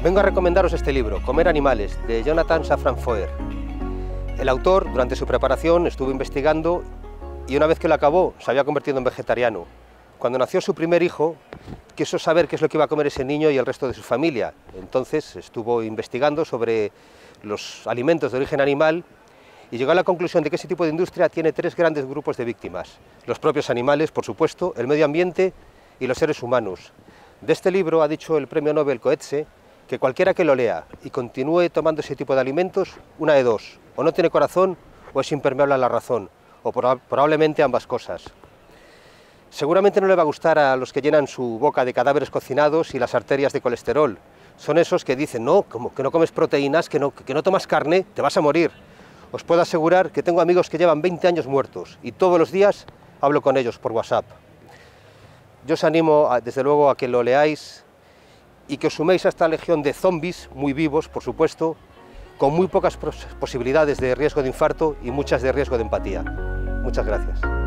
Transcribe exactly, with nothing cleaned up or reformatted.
Vengo a recomendaros este libro, Comer animales, de Jonathan Safran Foer. El autor, durante su preparación, estuvo investigando y una vez que lo acabó, se había convertido en vegetariano. Cuando nació su primer hijo, quiso saber qué es lo que iba a comer ese niño y el resto de su familia. Entonces estuvo investigando sobre los alimentos de origen animal y llegó a la conclusión de que ese tipo de industria tiene tres grandes grupos de víctimas. Los propios animales, por supuesto, el medio ambiente y los seres humanos. De este libro ha dicho el premio Nobel Coetzee que cualquiera que lo lea y continúe tomando ese tipo de alimentos, una de dos, o no tiene corazón o es impermeable a la razón, o probablemente ambas cosas. Seguramente no le va a gustar a los que llenan su boca de cadáveres cocinados y las arterias de colesterol. Son esos que dicen, no, como que no comes proteínas, que no, que no tomas carne, te vas a morir. Os puedo asegurar que tengo amigos que llevan veinte años muertos y todos los días hablo con ellos por WhatsApp. Yo os animo, a, desde luego, a que lo leáis y que os suméis a esta legión de zombies, muy vivos, por supuesto, con muy pocas posibilidades de riesgo de infarto y muchas de riesgo de empatía. Muchas gracias.